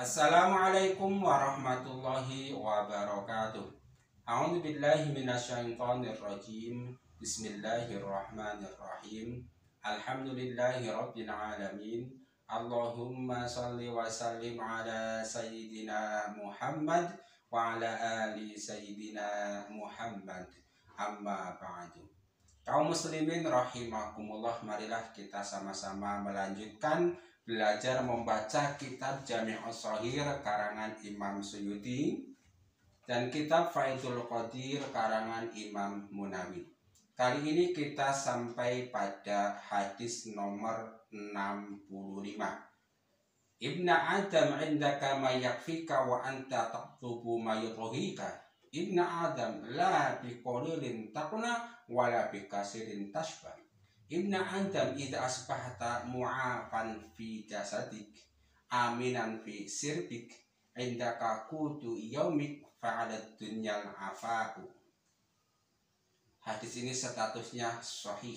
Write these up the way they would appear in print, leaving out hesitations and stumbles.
Assalamualaikum warahmatullahi wabarakatuh. A'udzu billahi minasyaitonir rajim. Bismillahirrahmanirrahim. Alhamdulillahi rabbil alamin. Allahumma shalli wa sallim ala sayyidina Muhammad wa ala ali sayyidina Muhammad. Amma ba'du. Kaum muslimin rahimakumullah, marilah kita sama-sama melanjutkan belajar membaca kitab Jami'us Shaghir karangan Imam Suyuti dan kitab Faidul Qadir karangan Imam Munawi. Kali ini kita sampai pada hadis nomor 65. Ibna Adam indaka ma yakfika wa anta taqtubu ma yudhika. Ibna Adam la biqalilin taqna wa la bikasirin tashbah. Ibna Adam idza asbahta mu'afan fi jasadik aminan fi sirbik indaka qutu yaumik fa'alat dunyal afahu. Hadis ini statusnya sahih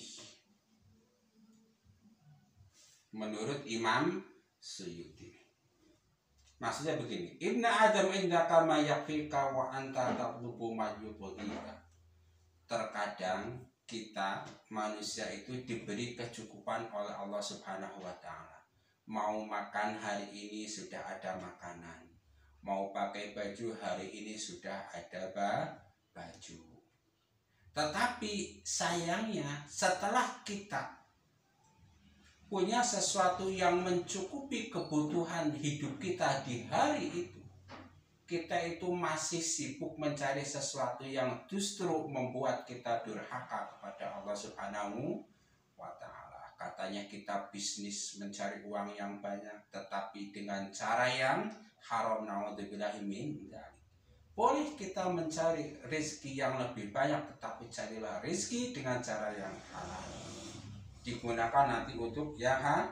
menurut Imam Suyuti. Maksudnya begini, Ibna Adam indaka ma yakfika wa anta taqlubu ma yudhika. Terkadang kita manusia itu diberi kecukupan oleh Allah Subhanahu wa Ta'ala. Mau makan hari ini sudah ada makanan, mau pakai baju hari ini sudah ada baju. Tetapi sayangnya setelah kita punya sesuatu yang mencukupi kebutuhan hidup kita di hari itu, kita itu masih sibuk mencari sesuatu yang justru membuat kita durhaka kepada Allah Subhanahu wa Ta'ala. Katanya kita bisnis mencari uang yang banyak, tetapi dengan cara yang haram, naudzubillahi min dzalik. Boleh kita mencari rezeki yang lebih banyak, tetapi carilah rezeki dengan cara yang halal. Digunakan nanti untuk yang halal.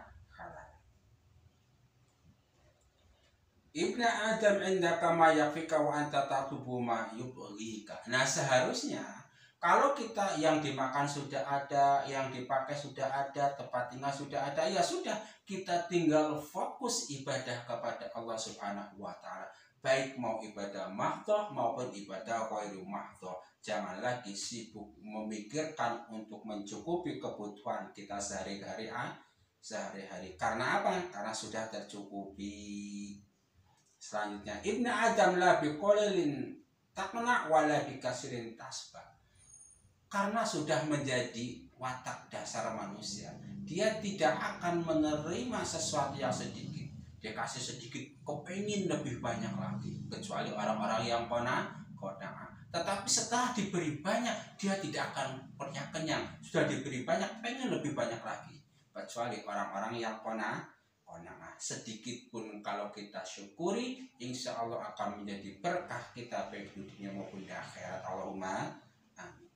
Ibna Adam indaka ma yakfika wa anta taqtubu ma yubghika. Nah, seharusnya kalau kita yang dimakan sudah ada, yang dipakai sudah ada, tempat tinggal sudah ada, ya sudah, kita tinggal fokus ibadah kepada Allah Subhanahu wa Ta'ala. Baik mau ibadah mahdhah maupun ibadah ghairu mahdhah. Jangan lagi sibuk memikirkan untuk mencukupi kebutuhan kita sehari-hari. Karena apa? Karena sudah tercukupi. Selanjutnya, Ibna Adam la biqalilin taqna wa la bikasirin tasbah. Karena sudah menjadi watak dasar manusia, dia tidak akan menerima sesuatu yang sedikit. Dia kasih sedikit, kepengin lebih banyak lagi. Kecuali orang-orang yang qanaah. Tetapi setelah diberi banyak, dia tidak akan pernah kenyang. Sudah diberi banyak, pengen lebih banyak lagi. Kecuali orang-orang yang qanaah. Sedikit pun kalau kita syukuri, insya Allah akan menjadi berkah kita baik di dunia maupun di akhirat. Allahumma amin.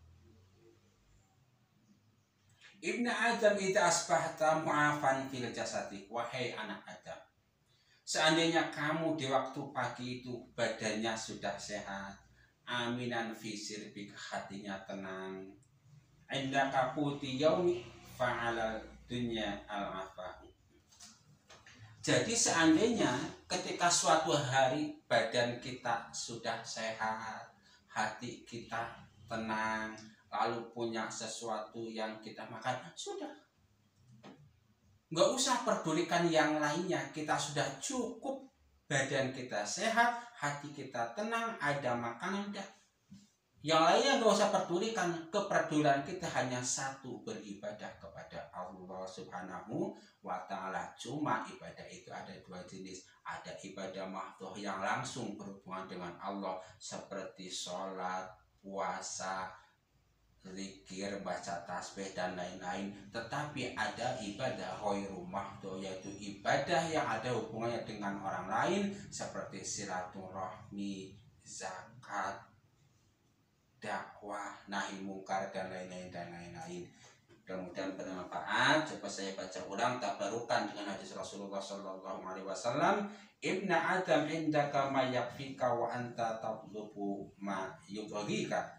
Ibna Adam idza asbahta mu'afan fil jasadi. Wahai anak Adam, seandainya kamu di waktu pagi itu badannya sudah sehat, aminan fi sirbik, hatinya tenang, indaka quti yaumi fa'alal dunya al-afahu. Jadi seandainya ketika suatu hari badan kita sudah sehat, hati kita tenang, lalu punya sesuatu yang kita makan, sudah. Nggak usah pedulikan yang lainnya, kita sudah cukup, badan kita sehat, hati kita tenang, ada makanan, udah. Yang lainnya nggak usah pedulikan. Kepedulian kita hanya satu, beribadah kepada Allah Subhanahu wa Ta'ala. Cuma ibadah itu ada dua jenis. Ada ibadah mahdhah yang langsung berhubungan dengan Allah, seperti sholat, puasa, zikir, baca tasbih dan lain-lain. Tetapi ada ibadah ghairu mahdhah, yaitu ibadah yang ada hubungannya dengan orang lain, seperti silaturahmi, zakat, dakwah, nahi mungkar dan lain-lain. Mudah-mudahan bermanfaat. Coba saya baca ulang tabarukan dengan hadis Rasulullah sallallahu alaihi wasallam. Ibna Adam indaka ma yakfika wa anta taqlubu ma yubghika.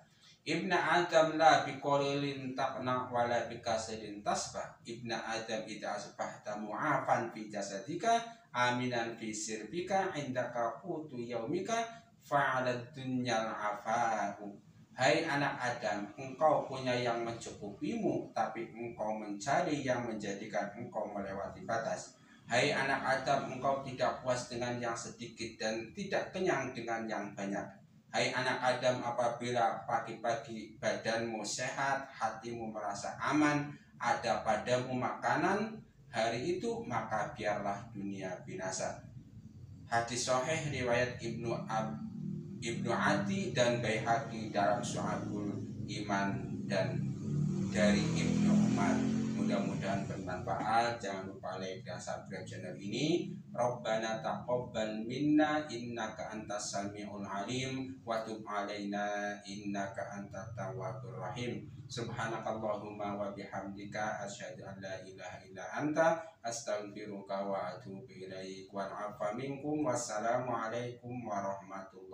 Ibna Adam la biqalilin taqna wala bikasirin tasbah. Ibna Adam idza asbahta mu'afan fi jasadika aminan fi sirbika indaka qutu yaumika fa'alad dunyal afahu. Hai anak Adam, engkau punya yang mencukupimu, tapi engkau mencari yang menjadikan engkau melewati batas. Hai anak Adam, engkau tidak puas dengan yang sedikit dan tidak kenyang dengan yang banyak. Hai anak Adam, apabila pagi-pagi badanmu sehat, hatimu merasa aman, ada padamu makanan hari itu, maka biarlah dunia binasa. Hadis sahih riwayat Ibnu Adi dan Baihaqi dalam Syu'abul Iman dan dari Ibnu Umar. Mudah-mudahan bermanfaat. Jangan lupa like dan subscribe channel ini. Rabbana taqabbal minna innaka antas samiul alim wa tub alaina innaka antat tawwabur rahim. Subhanakallahumma wa bihamdika asyhadu an la ilaha illa anta astaghfiruka wa atubu ilaik. Wa afa minkum. Wassalamu alaikum warahmatullahi